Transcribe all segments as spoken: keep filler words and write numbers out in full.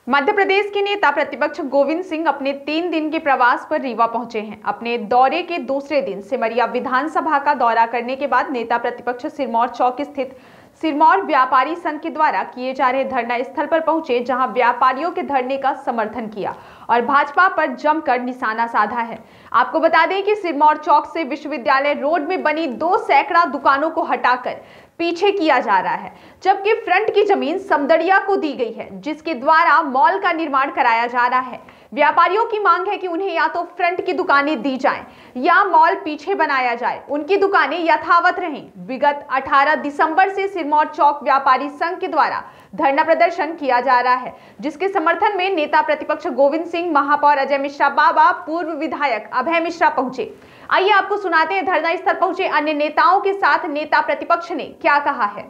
मध्य प्रदेश के नेता प्रतिपक्ष गोविंद सिंह अपने तीन दिन के प्रवास पर रीवा पहुंचे हैं। अपने दौरे के दूसरे दिन सिमरिया विधानसभा का दौरा करने के बाद नेता प्रतिपक्ष सिरमौर चौक स्थित सिरमौर व्यापारी संघ के द्वारा किए जा रहे धरना स्थल पर पहुंचे, जहां व्यापारियों के धरने का समर्थन किया और भाजपा पर जमकर निशाना साधा है। आपको बता दें कि सिरमौर चौक से विश्वविद्यालय रोड में बनी दो सैकड़ा दुकानों को हटाकर पीछे किया जा रहा है, जबकि फ्रंट की जमीन समदड़िया को दी गई है, जिसके द्वारा मॉल का निर्माण कराया जा रहा है। व्यापारियों की मांग है कि उन्हें या तो फ्रंट की दुकानें दी जाएं या मॉल पीछे बनाया जाए, उनकी दुकानें यथावत रहें। विगत अठारह दिसंबर से सिरमौर चौक व्यापारी संघ के द्वारा धरना प्रदर्शन किया जा रहा है, जिसके समर्थन में नेता प्रतिपक्ष गोविंद सिंह, महापौर अजय मिश्रा बाबा, पूर्व विधायक अभय मिश्रा पहुंचे। आइए आपको सुनाते हैं धरना स्थल पहुंचे अन्य नेताओं के साथ नेता प्रतिपक्ष ने क्या कहा है।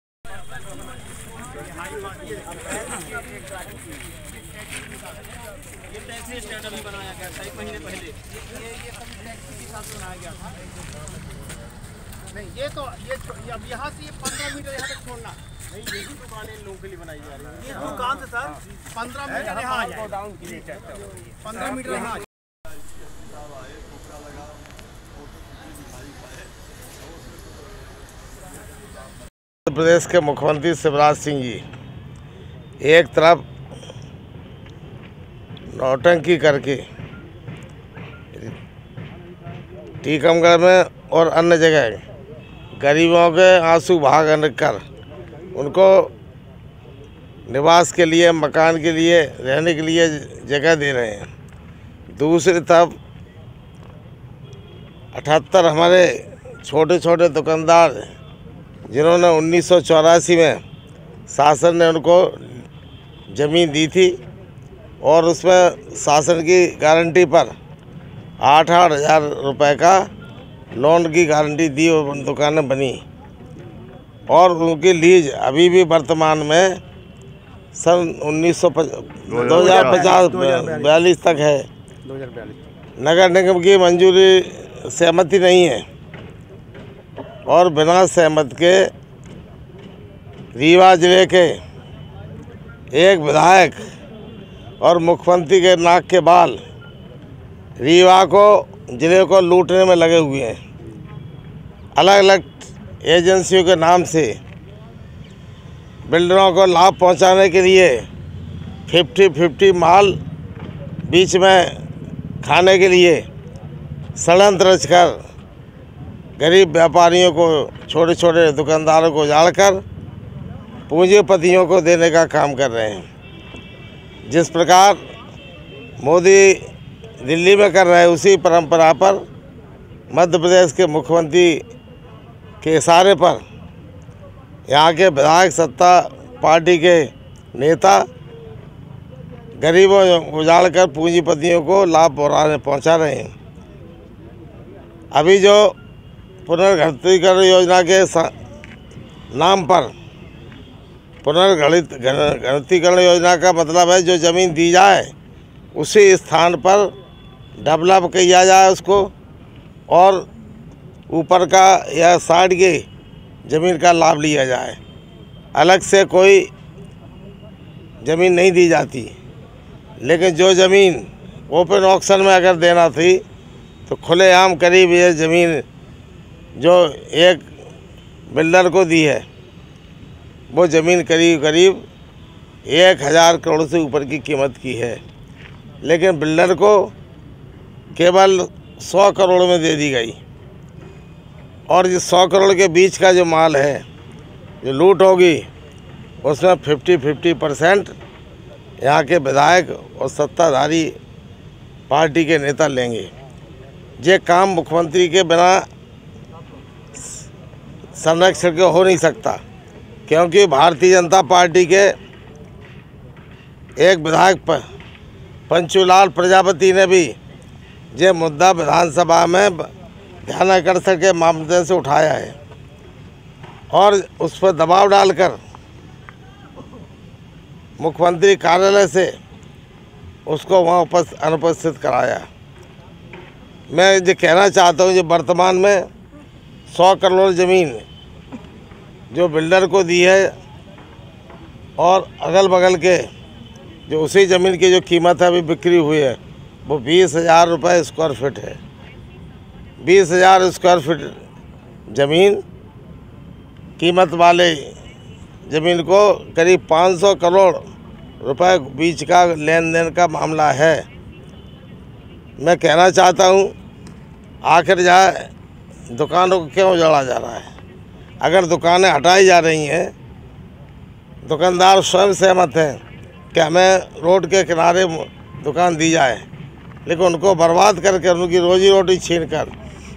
ये टैक्सी स्टैंड अभी बनाया गया था एक महीने पहले। ये ये सब टैक्सी के साथ बनाया गया था। नहीं, ये तो ये अब यहाँ से ये पंद्रह मीटर यहाँ तक छोड़ना नहीं, यही दुकानें लोगों के लिए बनाई जा रही है। ये दुकान से सर पंद्रह मीटर यहाँ आ जाए, पंद्रह मीटर यहाँ। मध्य प्रदेश के मुख्यमंत्री शिवराज सिंह जी एक तरफ नौटंकी करके टीकमगढ़ में और अन्य जगह गरीबों के आंसू बहा कर उनको निवास के लिए, मकान के लिए, रहने के लिए जगह दे रहे हैं। दूसरी तरफ अठहत्तर हमारे छोटे छोटे दुकानदार जिन्होंने उन्नीस सौ चौरासी में शासन ने उनको ज़मीन दी थी और उसमें शासन की गारंटी पर आठ आठ हज़ार रुपये का लोन की गारंटी दी और दुकानें बनी और उनकी लीज अभी भी वर्तमान में सन उन्नीस सौ दो हज़ार पचास बयालीस तक है। नगर निगम की मंजूरी सहमति नहीं है और बिना सहमत के रीवा जिले के एक विधायक और मुख्यमंत्री के नाक के बाल रीवा को जिले को लूटने में लगे हुए हैं। अलग अलग एजेंसियों के नाम से बिल्डरों को लाभ पहुंचाने के लिए फिफ्टी फिफ्टी माल बीच में खाने के लिए षड्यंत्र रचकर गरीब व्यापारियों को, छोटे छोटे दुकानदारों को उजाड़कर पूंजीपतियों को देने का काम कर रहे हैं। जिस प्रकार मोदी दिल्ली में कर रहे हैं, उसी परंपरा पर मध्य प्रदेश के मुख्यमंत्री के इशारे पर यहाँ के विधायक सत्ता पार्टी के नेता गरीबों उजाड़कर पूंजीपतियों को लाभ पहुँचा रहे हैं। अभी जो पुनर्गठितीकरण योजना के नाम पर पुनर्गठित गणितीकरण योजना का मतलब है जो ज़मीन दी जाए उसी स्थान पर डेवलप किया जाए उसको, और ऊपर का या साइड की ज़मीन का लाभ लिया जाए। अलग से कोई ज़मीन नहीं दी जाती, लेकिन जो ज़मीन ओपन ऑक्शन में अगर देना थी तो खुलेआम करीब ये ज़मीन जो एक बिल्डर को दी है वो ज़मीन करीब करीब एक हज़ार करोड़ से ऊपर की कीमत की है, लेकिन बिल्डर को केवल सौ करोड़ में दे दी गई। और ये सौ करोड़ के बीच का जो माल है जो लूट होगी उसमें फिफ्टी फिफ्टी परसेंट यहाँ के विधायक और सत्ताधारी पार्टी के नेता लेंगे। ये काम मुख्यमंत्री के बिना संरक्षण के हो नहीं सकता, क्योंकि भारतीय जनता पार्टी के एक विधायक पर पंचूलाल प्रजापति ने भी ये मुद्दा विधानसभा में ध्यान आकर्षण के मामले से उठाया है और उस पर दबाव डालकर मुख्यमंत्री कार्यालय से उसको वहाँ उपस्थित अनुपस्थित कराया। मैं ये कहना चाहता हूँ, जो वर्तमान में सौ करोड़ ज़मीन जो बिल्डर को दी है और अगल बगल के जो उसी ज़मीन की जो कीमत है अभी बिक्री हुई है वो बीस हज़ार रुपये स्क्वायर फिट है। बीस हज़ार स्क्वायर फिट ज़मीन कीमत वाले ज़मीन को करीब पाँच सौ करोड़ रुपए बीच का लेन देन का मामला है। मैं कहना चाहता हूँ, आखिर जाए दुकानों को क्यों उजाड़ा जा रहा है? अगर दुकानें हटाई जा रही हैं, दुकानदार स्वयं सहमत हैं कि हमें रोड के किनारे दुकान दी जाए, लेकिन उनको बर्बाद करके उनकी रोजी रोटी छीन कर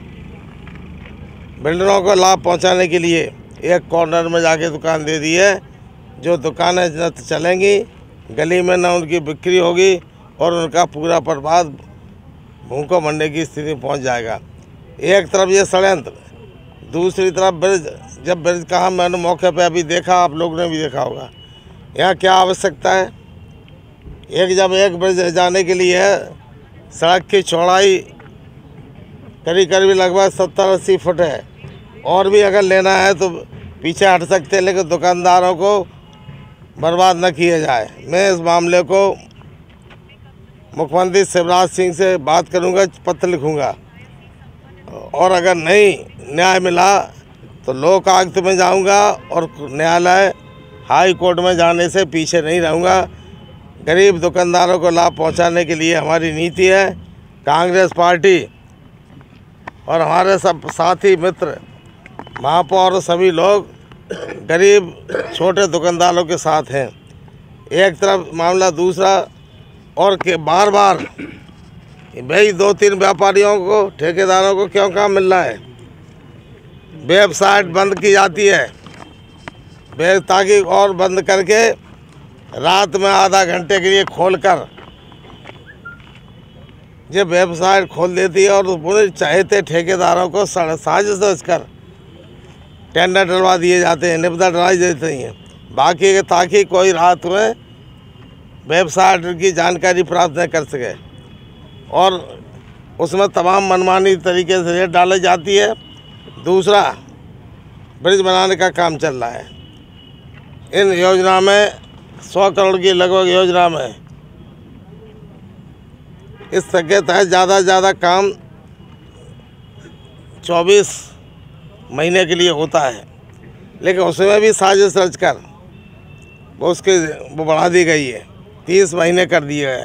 बिल्डरों को लाभ पहुंचाने के लिए एक कॉर्नर में जाके दुकान दे दी है। जो दुकानें न तो चलेंगी, गली में न उनकी बिक्री होगी और उनका पूरा बर्बाद भूखों मरने की स्थिति पहुंच जाएगा। एक तरफ ये षड्यंत्र, दूसरी तरफ ब्रिज। जब ब्रिज का मैंने मौके पे अभी देखा, आप लोगों ने भी देखा होगा, यहाँ क्या आवश्यकता है। एक जब एक ब्रिज जाने के लिए है, सड़क की चौड़ाई करीब करीब लगभग सत्तर अस्सी फुट है, और भी अगर लेना है तो पीछे हट सकते हैं, लेकिन दुकानदारों को बर्बाद न किया जाए। मैं इस मामले को मुख्यमंत्री शिवराज सिंह से बात करूंगा, पत्र लिखूंगा, और अगर नहीं न्याय मिला तो लोक आयुक्त में जाऊंगा और न्यायालय हाई कोर्ट में जाने से पीछे नहीं रहूंगा। गरीब दुकानदारों को लाभ पहुंचाने के लिए हमारी नीति है। कांग्रेस पार्टी और हमारे सब साथी मित्र, महापौर और सभी लोग गरीब छोटे दुकानदारों के साथ हैं। एक तरफ मामला, दूसरा और के बार बार भाई दो तीन व्यापारियों को, ठेकेदारों को क्यों काम मिल रहा है? वेबसाइट बंद की जाती है ताकि और बंद करके रात में आधा घंटे के लिए खोलकर जब वेबसाइट खोल देती है, और पूरे चाहते ठेकेदारों को साजिश रचकर टेंडर डलवा दिए जाते हैं, निविदा डलवाई देते हैं, बाकी के ताकि कोई रात में वेबसाइट की जानकारी प्राप्त न कर सके, और उसमें तमाम मनमानी तरीके से रेट डाली जाती है। दूसरा, ब्रिज बनाने का काम चल रहा है। इन योजना में सौ करोड़ की लगभग योजना में इस के तहत ज़्यादा से ज़्यादा काम चौबीस महीने के लिए होता है, लेकिन उसमें भी साजिश रच कर वो उसके वो बढ़ा दी गई है, तीस महीने कर दिए गए,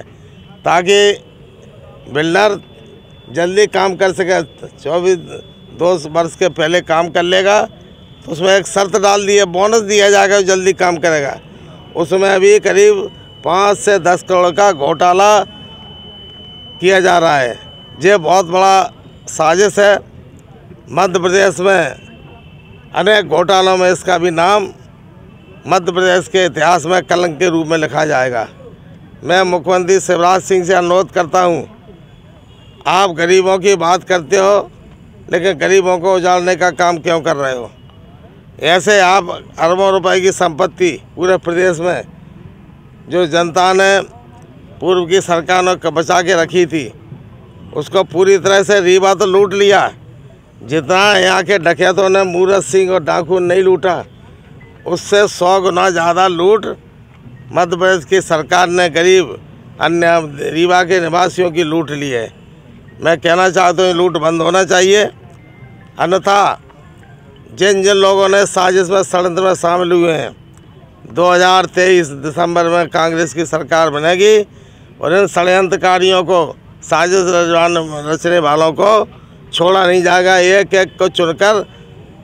ताकि बिल्डर जल्दी काम कर सके। चौबीस दो वर्ष के पहले काम कर लेगा तो उसमें एक शर्त डाल दी है, बोनस दिया जाएगा, जल्दी काम करेगा। उसमें अभी करीब पाँच से दस करोड़ का घोटाला किया जा रहा है। ये बहुत बड़ा साजिश है। मध्य प्रदेश में अनेक घोटालों में इसका भी नाम मध्य प्रदेश के इतिहास में कलंक के रूप में लिखा जाएगा। मैं मुख्यमंत्री शिवराज सिंह से अनुरोध करता हूं, आप गरीबों की बात करते हो लेकिन गरीबों को उजाड़ने का काम क्यों कर रहे हो? ऐसे आप अरबों रुपए की संपत्ति पूरे प्रदेश में जो जनता ने पूर्व की सरकार ने बचा के रखी थी, उसको पूरी तरह से रीवा तो लूट लिया। जितना यहाँ के डकैतों ने मूरत सिंह और डाकू नहीं लूटा, उससे सौ गुना ज़्यादा लूट मध्य प्रदेश की सरकार ने गरीब अन्य रीवा के निवासियों की लूट ली है। मैं कहना चाहता हूँ लूट बंद होना चाहिए, अन्यथा जिन जिन लोगों ने साजिश में षड्यंत्र में शामिल हुए हैं, दो हज़ार तेईस दिसंबर में कांग्रेस की सरकार बनेगी और इन षड्यंत्रकारियों को, साजिश रचने वालों को छोड़ा नहीं जाएगा। एक एक को चुनकर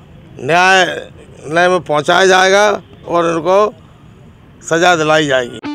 न्यायालय में पहुंचाया जाएगा और उनको सजा दिलाई जाएगी।